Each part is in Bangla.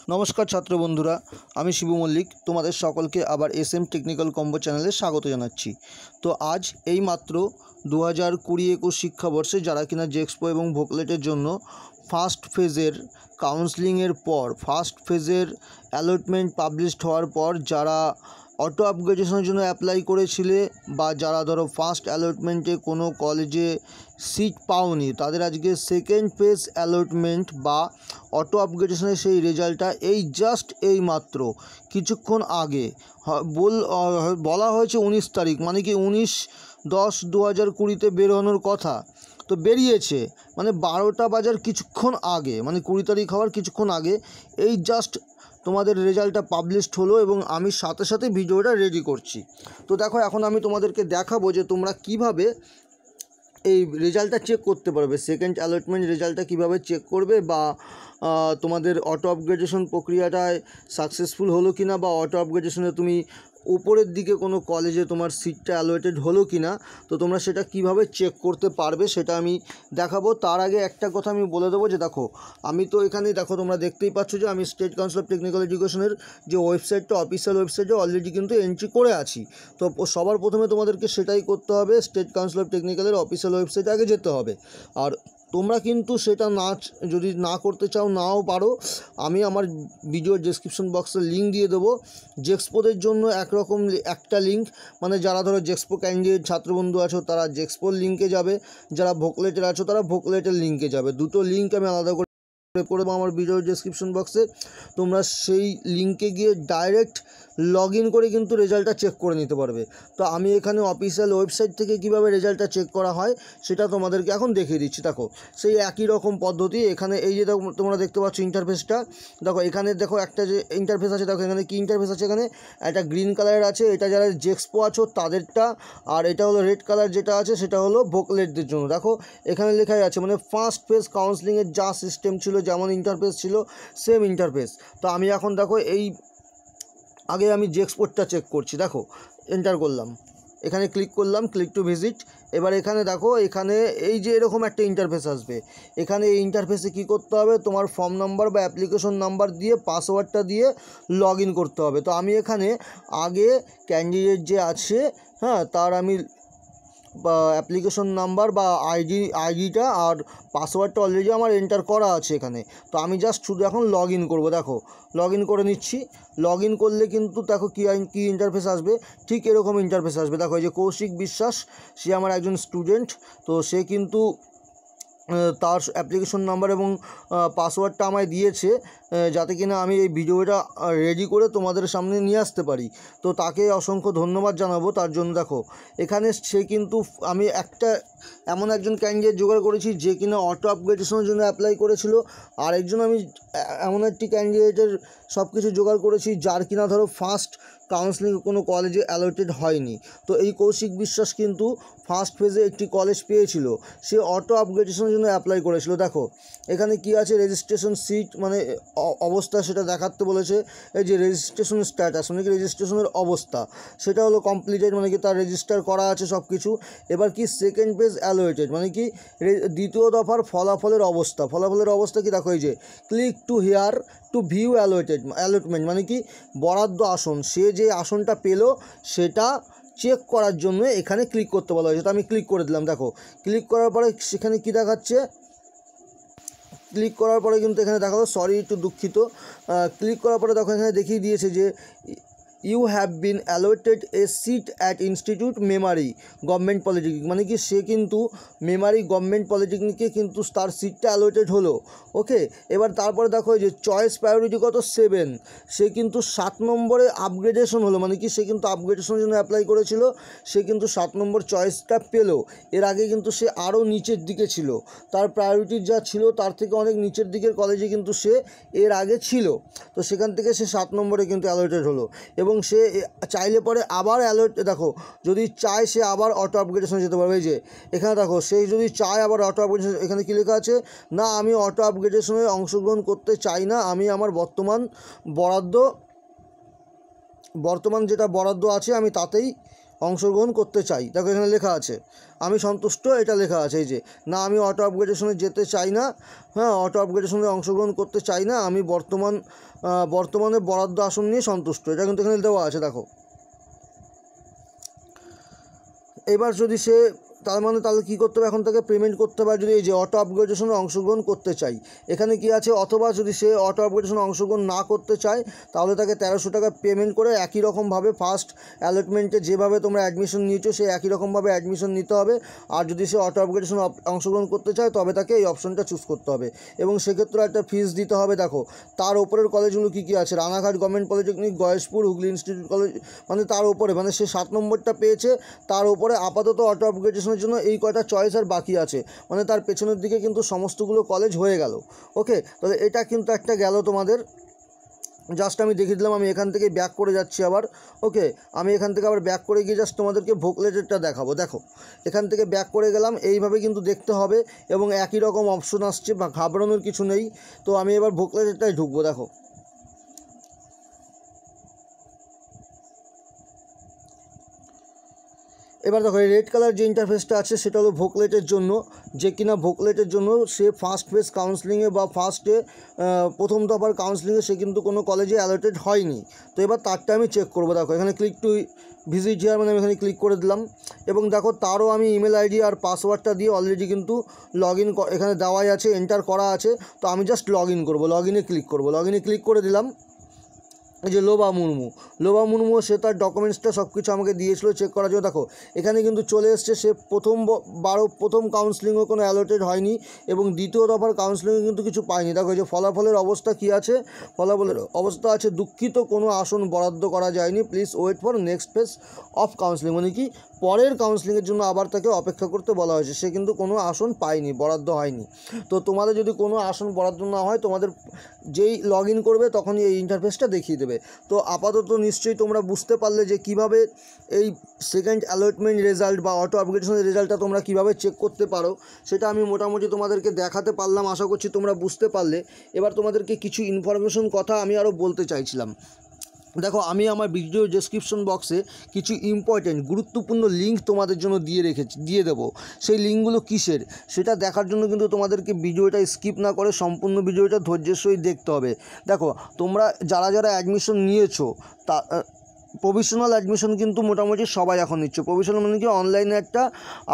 নমস্কার ছাত্র বন্ধুরা, আমি শিবু মল্লিক তোমাদের সকলকে আবার এসএম টেকনিক্যাল কম্বো চ্যানেলে স্বাগত জানাচ্ছি। তো আজ এই মাত্র 2020-21 শিক্ষাবর্ষে যারা কিনা জেক্সপো এবং ভোকলেটের জন্য ফার্স্ট ফেজের কাউন্সেলিংয়ের পর ফার্স্ট ফেজের অ্যালটমেন্ট পাবলিশড হওয়ার পর যারা অটো আপগ্রেডেশনের জন্য অ্যাপ্লাই করেছিলে বা যারা ধরো ফার্স্ট অ্যালটমেন্টে কোনো কলেজে সিট পাওনি তাদের আজকে সেকেন্ড ফেজ অ্যালটমেন্ট বা অটো আপগ্রেডেশনের সেই রেজাল্টটা এই মাত্র কিছুক্ষণ আগে বলা হয়েছে 19 তারিখ, মানে কি 19/10/2020 বেরোনোর কথা, তো বেরিয়েছে মানে 12টা বাজার কিছুক্ষণ আগে, মানে 20 তারিখ হওয়ার কিছুক্ষণ আগে এই জাস্ট তোমাদের রেজাল্টটা পাবলিশড হলো এবং আমি সাথে সাথে ভিডিওটা রেডি করছি। তো দেখো, এখন আমি তোমাদেরকে দেখাবো যে তোমরা কিভাবে এই রেজাল্টটা চেক করতে পারবে, সেকেন্ড অ্যালটমেন্ট রেজাল্টটা কিভাবে চেক করবে, বা তোমাদের অটো আপগ্রেডেশন প্রক্রিয়াটায় সাকসেসফুল হলো কিনা, বা অটো আপগ্রেডেশনে তুমি উপরের দিকে কোনো কলেজে তোমার সিটটা অ্যালোকেটেড হলো কিনা, তো তোমরা সেটা কিভাবে চেক করতে পারবে সেটা আমি দেখাবো। তার আগে একটা কথা আমি বলে দেবো যে দেখো, আমি তো এখানে দেখো তোমরা দেখতেই পাচ্ছ যে আমি স্টেট কাউন্সিল অফ টেকনিক্যাল এডুকেশনের যে ওয়েবসাইটটা অফিসিয়াল ওয়েবসাইটে অলরেডি কিন্তু এন্ট্রি করে আছি। তো সবার প্রথমে তোমাদেরকে সেটাই করতে হবে, স্টেট কাউন্সিল অফ টেকনিক্যালের অফিসিয়াল ওয়েবসাইটে আগে যেতে হবে। আর তোমরা কিন্তু সেটা যদি না করতে চাও নাও পারো, আমি আমার ভিডিওর ডেসক্রিপশন বক্সে লিঙ্ক দিয়ে দেবো। জেক্সপোদের জন্য একরকম একটা লিঙ্ক, মানে যারা ধরো জেক্সপো ক্যান্ডিডেট ছাত্রবন্ধু আছো তারা জেক্সপোর লিঙ্কে যাবে, যারা ভোকলেটের আছো তারা ভোকলেটের লিঙ্কে যাবে। দুটো লিঙ্ক আমি আলাদা করে আমার ভিডিওর ডেসক্রিপশন বক্সে, তোমরা সেই লিঙ্কে গিয়ে ডাইরেক্ট লগ ইন করে কিন্তু রেজাল্টটা চেক করে নিতে পারবে। তো আমি এখানে অফিসিয়াল ওয়েবসাইট থেকে কিভাবে রেজাল্টটা চেক করা হয় সেটা তোমাদেরকে এখন দেখিয়ে দিচ্ছি। দেখো, সেই একই রকম পদ্ধতি। এখানে এই যে তোমরা দেখতে পাচ্ছ ইন্টারফেসটা, দেখো এখানে দেখো একটা যে ইন্টারফেস আছে, দেখো এখানে কি ইন্টারফেস আছে, এখানে একটা গ্রিন কালারের আছে, এটা যারা জেক্সপো আছো তাদেরটা, আর এটা হলো রেড কালার যেটা আছে সেটা হলো ভোকলেটদের জন্য। দেখো এখানে লেখাই আছে, মানে ফার্স্ট ফেজ কাউন্সেলিংয়ের যা সিস্টেম ছিল, যেমন ইন্টারফেস ছিল সেম ইন্টারফেস। তো আমি এখন দেখো আগে আমি জেক্সপোর্টটা চেক করছি। দেখো এন্টার করলাম, এখানে ক্লিক করলাম, ক্লিক টু ভিজিট। এবার এখানে দেখো, এখানে এই যে এরকম একটা ইন্টারফেস আসবে। এখানে এই ইন্টারফেসে কী করতে হবে, তোমার ফর্ম নাম্বার বা অ্যাপ্লিকেশন নাম্বার দিয়ে পাসওয়ার্ডটা দিয়ে লগ ইন করতে হবে। তো আমি এখানে আগে ক্যান্ডিডেট যে আছে, তার আমি অ্যাপ্লিকেশন নাম্বার বা আইডিটা আর পাসওয়ার্ডটা অলরেডি আমার এন্টার করা আছে এখানে। তো আমি জাস্ট শুধু এখন লগ ইন করবো। দেখো লগ ইন করে নিচ্ছি। লগ ইন করলে কিন্তু দেখো কী ইন্টারফেস আসবে, ঠিক এরকম ইন্টারফেস আসবে। দেখো এই যে কৌশিক বিশ্বাস, সে আমার একজন স্টুডেন্ট, তো সে কিন্তু তার অ্যাপ্লিকেশন নাম্বার এবং পাসওয়ার্ডটা আমায় দিয়েছে যাতে কিনা আমি এই ভিডিওটা রেডি করে তোমাদের সামনে নিয়ে আসতে পারি। তো তাকে অসংখ্য ধন্যবাদ জানাবো তার জন্য। দেখো এখানে সে কিন্তু, আমি এমন একজন ক্যান্ডিডেট জোগাড় করেছি যে কিনা অটো আপগ্রেডেশনের জন্য অ্যাপ্লাই করেছিল, আর একজন আমি এমন একটি ক্যান্ডিডেটের সব কিছু জোগাড় করেছি যার কিনা ধরো ফার্স্ট কাউন্সেলিং কোনো কলেজে অ্যালোটেড হয়নি। তো এই কৌশিক বিশ্বাস কিন্তু ফার্স্ট ফেজে একটি কলেজ পেয়েছিল, সে অটো আপগ্রেডেশনের জন্য অ্যাপ্লাই করেছিল। দেখো এখানে কি আছে, রেজিস্ট্রেশন সিট মানে অবস্থা সেটা দেখাতে বলেছে। এই যে রেজিস্ট্রেশন স্ট্যাটাস মানে কি রেজিস্ট্রেশনের অবস্থা, সেটা হলো কমপ্লিটেড, মানে কি তার রেজিস্টার করা আছে সব কিছু। এবার কি সেকেন্ড পেজ অ্যালোটেড, মানে কি দ্বিতীয় দফার ফলাফলের অবস্থা কি, দেখো এই যে click to here to view allotment, মানে কি বরাদ্দ আসন, সে যে আসনটা পেলো সেটা চেক করার জন্য এখানে ক্লিক করতে বলা হয়েছে। তো আমি ক্লিক করে দিলাম। দেখো ক্লিক করার পরে সেখানে কি দেখাচ্ছে, ক্লিক করার পরে কিন্তু এখানে দেখালো, সরি একটু দুঃখিত, ক্লিক করার পরে দেখো এখানে দেখিয়ে দিয়েছে যে you have been allotted a seat at institute Memari government polytechnic, মানে কি সে কিন্তু মেমারি গভর্নমেন্ট পলিটেকনিকে কিন্তু তার সিটটা অ্যালোটেড হলো। ওকে, এবার তারপরে দেখো যে চয়েস প্রায়োরিটি কত 7, সে কিন্তু 7 নম্বরে আপগ্রেডেশন হলো, মানে কি সে কিন্তু আপগ্রেডেশনের জন্য অ্যাপ্লাই করেছিল, সে কিন্তু 7 নম্বর চয়েসটা পেলো। এর আগে কিন্তু সে আরও নিচের দিকে ছিল, তার প্রায়োরিটি যা ছিল তার থেকে অনেক নিচের দিকের কলেজে কিন্তু সে এর আগে ছিল। তো সেখান থেকে সে 7 নম্বরে কিন্তু অ্যালোটেড হলো, এবং সে চাইলে পরে আবার দেখো যদি চায় সে আবার অটো আপগ্রেডেশনে যেতে পারবে। এই যে এখানে দেখো, সে যদি চায় আবার অটো আপগ্রেডেশন, এখানে কী লেখা আছে, না আমি অটো আপগ্রেডেশনে অংশগ্রহণ করতে চাই না, আমি আমার বর্তমান যেটা বরাদ্দ আছে আমি তাতেই অংশগ্রহণ করতে চাই। দেখো এখানে লেখা আছে আমি সন্তুষ্ট, এটা লেখা আছে এই যে না, আমি অটো আপগ্রেডেশনে যেতে চাই না, হ্যাঁ অটো আপগ্রেডেশনে অংশগ্রহণ করতে চাই না, আমি বর্তমানে বরাদ্দ আসন নিয়ে সন্তুষ্ট, এটা কিন্তু এখানে দেওয়া আছে। দেখো এবার যদি সে তার মানে তাহলে কী করতে হবে, এখন তাকে পেমেন্ট করতে হবে। যদি এই যে অটো আপগ্রেডেশনে অংশগ্রহণ করতে চাই, এখানে কি আছে, অথবা যদি সে অটো আপগ্রেডেশনে অংশগ্রহণ না করতে চায় তাহলে তাকে 1300 টাকা পেমেন্ট করে একই রকমভাবে ফার্স্ট অ্যালটমেন্টে যেভাবে তোমরা অ্যাডমিশন নিয়েছো সেই একই রকমভাবে অ্যাডমিশন নিতে হবে। আর যদি সে অটো আপগ্রেডেশনে অংশগ্রহণ করতে চায় তবে তাকে এই অপশনটা চুজ করতে হবে এবং সেক্ষেত্রে একটা ফিস দিতে হবে। দেখো তার ওপরের কলেজগুলো কী কী আছে, Ranaghat government polytechnic, Gayeshpur, Hooghly institute college, মানে তার ওপরে, মানে সে 7 নম্বরটা পেয়েছে, তার ওপরে আপাতত অটো আপগ্রেডেশনের জন্য এই কয়টা চয়েস আর বাকি আছে, মানে তার পেছনের দিকে কিন্তু সমস্তগুলো কলেজ হয়ে গেল। ওকে, তাহলে এটা কিন্তু একটা গেল তোমাদের, জাস্ট আমি দেখিয়ে দিলাম। আমি এখান থেকে ব্যাক করে যাচ্ছি আবার। ওকে, আমি এখান থেকে আবার ব্যাক করে গিয়ে জাস্ট তোমাদেরকে ভোকলেটেরটা দেখাবো। দেখো এখান থেকে ব্যাক করে গেলাম, এইভাবে কিন্তু দেখতে হবে এবং একই রকম অপশন আসছে, বা ঘাবড়ানোর কিছু নেই। তো আমি এবার ভোকলেটেরটাই ঢুকবো। দেখো এবার দেখো এই রেড কালার যে ইন্টারফেসটা আছে সেটা হলো ভোকলেটের জন্য, যে কিনা ভোকলেটের জন্য সে ফার্স্ট ফেজ কাউন্সিলিংয়ে বা ফার্স্টে প্রথম দফার কাউন্সিলিংয়ে সে কিন্তু কোনো কলেজে অ্যালটেড হয়নি। তো এবার তারটা আমি চেক করবো। দেখো এখানে ক্লিক টু ভিজিট হিয়ার, মানে আমি এখানে ক্লিক করে দিলাম এবং দেখো তারও আমি ইমেল আইডি আর পাসওয়ার্ডটা দিয়ে অলরেডি কিন্তু লগ ইন এখানে দেওয়াই আছে, এন্টার করা আছে। তো আমি জাস্ট লগ ইন করবো, লগ ইনে ক্লিক করবো, লগ ইনে ক্লিক করে দিলাম। এই যে লোবা মুর্মু সে তার ডকুমেন্টসটা সব কিছু আমাকে দিয়েছিল চেক করার জন্য। দেখো এখানে কিন্তু চলে এসছে, সে প্রথম কাউন্সিলিংও কোনো অ্যালোটেড হয়নি এবং দ্বিতীয় দফার কাউন্সিলিংয়ে কিন্তু কিছু পায়নি। দেখো এই যে ফলাফলের অবস্থা কী আছে, ফলাফলের অবস্থা আছে দুঃখিত, কোনো আসন বরাদ্দ করা যায়নি, please wait for next phase of counselling, মানে কি পরের কাউন্সিলিংয়ের জন্য আবার তাকে অপেক্ষা করতে বলা হয়েছে। সে কিন্তু কোনো আসন পায়নি, বরাদ্দ হয়নি। তো তোমাদের যদি কোনো আসন বরাদ্দ না হয়, তোমাদের যেই লগ ইন করবে তখনই এই ইন্টারফেসটা দেখিয়ে দেবে। তো আপাতত নিশ্চয়ই তোমরা বুঝতে পারলে যে কিভাবে এই সেকেন্ড অ্যালটমেন্ট রেজাল্ট বা অটো আপগ্রেডেশনের রেজাল্টটা তোমরা কিভাবে চেক করতে পারো, সেটা আমি মোটামুটি তোমাদেরকে দেখাতে পারলাম। আশা করছি তোমরা বুঝতে পারলে। এবার তোমাদেরকে কিছু ইনফরমেশন কথা আমি আরও বলতে চাইছিলাম। দেখো আমি আমার ভিডিও ডেসক্রিপশন বক্সে কিছু ইম্পর্টেন্ট গুরুত্বপূর্ণ লিঙ্ক তোমাদের জন্য দিয়ে দেবো। সেই লিঙ্কগুলো কিসের সেটা দেখার জন্য কিন্তু তোমাদেরকে ভিডিওটা স্কিপ না করে সম্পূর্ণ ভিডিওটা ধৈর্যের সহিত দেখতে হবে। দেখো তোমরা যারা অ্যাডমিশন নিয়েছো তা প্রভিশনাল অ্যাডমিশন কিন্তু মোটামুটি সবাই এখন নিচ্ছে। প্রভিশনাল মানে কি অনলাইনে একটা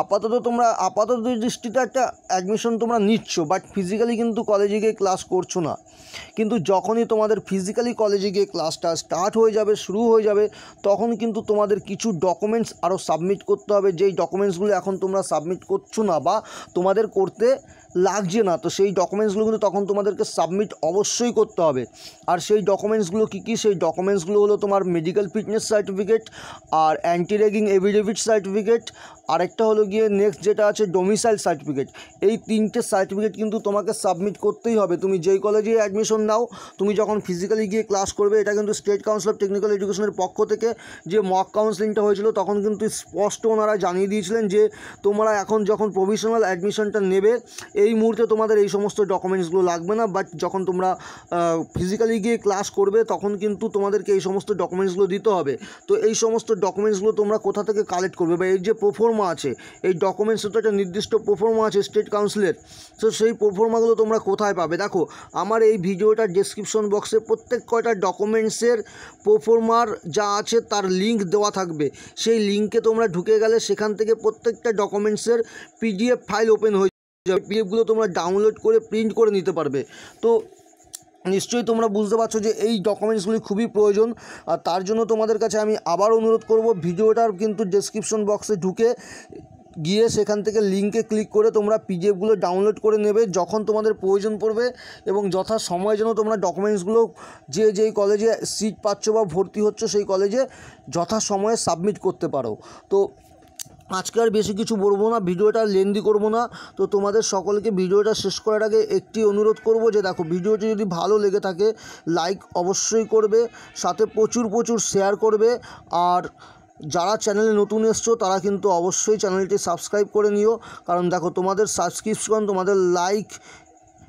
আপাতত দৃষ্টিতে একটা অ্যাডমিশন তোমরা নিচ্ছ, বাট ফিজিক্যালি কিন্তু কলেজে গিয়ে ক্লাস করছো না। কিন্তু যখনই তোমাদের ফিজিক্যালি কলেজে গিয়ে ক্লাসটা স্টার্ট হয়ে যাবে, শুরু হয়ে যাবে, তখন কিন্তু তোমাদের কিছু ডকুমেন্টস আরও সাবমিট করতে হবে, যেই ডকুমেন্টসগুলো এখন তোমরা সাবমিট করছো না বা তোমাদের করতে লাগছে না। তো সেই ডকুমেন্টসগুলো কিন্তু তখন তোমাদেরকে সাবমিট অবশ্যই করতে হবে। আর সেই ডকুমেন্টসগুলো কী কী, সেই ডকুমেন্টসগুলো হলো তোমার মেডিকেল ফিটনেস সার্টিফিকেট আর অ্যান্টি র্যাগিং এফিডেভিট সার্টিফিকেট, আরেকটা হলো গিয়ে নেক্সট যেটা আছে ডোমিসাইল সার্টিফিকেট। এই তিনটে সার্টিফিকেট কিন্তু তোমাকে সাবমিট করতেই হবে। তুমি যেই কলেজে অ্যাডমিশন নাও, তুমি যখন ফিজিক্যালি গিয়ে ক্লাস করবে, এটা কিন্তু স্টেট কাউন্সিল অফ টেকনিক্যাল এডুকেশনের পক্ষ থেকে যে মক কাউন্সিলিংটা হয়েছিল তখন কিন্তু স্পষ্ট ওনারা জানিয়ে দিয়েছিলেন যে তোমরা এখন যখন প্রভিশনাল অ্যাডমিশনটা নেবে এই মুহূর্তে তোমাদের এই সমস্ত ডকুমেন্টসগুলো লাগবে না, বাট যখন তোমরা ফিজিক্যালি গিয়ে ক্লাস করবে তখন কিন্তু তোমাদেরকে এই সমস্ত ডকুমেন্টসগুলো দিতে হবে। তো এই সমস্ত ডকুমেন্টসগুলো তোমরা কোথা থেকে কালেক্ট করবে, বা এই যে প্রোফর্মা আছে, এই ডকুমেন্টসের তো একটা নির্দিষ্ট প্রোফর্মা আছে স্টেট কাউন্সিলের। তো সেই প্রোফর্মাগুলো তোমরা কোথায় পাবে, দেখো আমার এই ভিডিওটার ডেসক্রিপশন বক্সে প্রত্যেক কয়টা ডকুমেন্টসের প্রোফর্মার যা আছে তার লিঙ্ক দেওয়া থাকবে। সেই লিঙ্কে তোমরা ঢুকে গেলে সেখান থেকে প্রত্যেকটা ডকুমেন্টসের পিডিএফ ফাইল ওপেন হয়ে যাবে। পিডিএফগুলো তোমরা ডাউনলোড করে প্রিন্ট করে নিতে পারবে। তো নিশ্চয়ই তোমরা বুঝতে পারছো যে এই ডকুমেন্টসগুলি খুবই প্রয়োজন। আর তার জন্য তোমাদের কাছে আমি আবার অনুরোধ করব, ভিডিওটার কিন্তু ডেসক্রিপশন বক্সে ঢুকে গিয়ে সেখান থেকে লিঙ্কে ক্লিক করে তোমরা পিডিএফগুলো ডাউনলোড করে নেবে যখন তোমাদের প্রয়োজন পড়বে, এবং যথা সময় যেন তোমরা ডকুমেন্টসগুলো যেই কলেজে সিট পাচ্ছ বা ভর্তি হচ্ছ সেই কলেজে যথা সময়ে সাবমিট করতে পারো। তো আজকে আর বেশি কিছু বলবো না, ভিডিওটা লেন্দি করব না। তো তোমাদের সকলকে ভিডিওটা শেষ করার আগে একটি অনুরোধ করব যে দেখো ভিডিওটি যদি ভালো লেগে থাকে লাইক অবশ্যই করবে, সাথে প্রচুর শেয়ার করবে। আর যারা চ্যানেলে নতুন এসছো তারা কিন্তু অবশ্যই চ্যানেলটি সাবস্ক্রাইব করে নিও, কারণ দেখো তোমাদের সাবস্ক্রিপশন, তোমাদের লাইক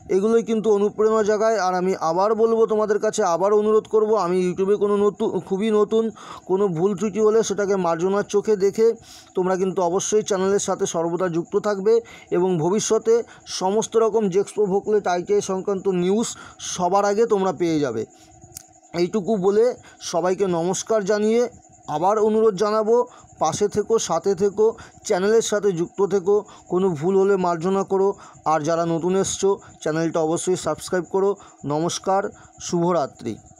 এগুলোই কিন্তু অনুপ্রেরণা জাগায়। আর আমি আবার বলবো তোমাদের কাছে, আবার অনুরোধ করব, আমি ইউটিউবে কোনো খুবই নতুন কোনো ভুল ত্রুটি হলে সেটাকে মার্জনার চোখে দেখে তোমরা কিন্তু অবশ্যই চ্যানেলের সাথে সর্বদা যুক্ত থাকবে এবং ভবিষ্যতে সমস্ত রকম জেক্সপো ভোকলেট ITI সংক্রান্ত নিউজ সবার আগে তোমরা পেয়ে যাবে। এইটুকু বলে সবাইকে নমস্কার জানিয়ে আবার অনুরোধ জানাবো, পাশে থেকো, সাথে থেকো, চ্যানেলের সাথে যুক্ত থেকো, কোনো ভুল হলে মার্জনা করো। আর যারা নতুন এসছো চ্যানেলটা অবশ্যই সাবস্ক্রাইব করো। নমস্কার, শুভরাত্রি।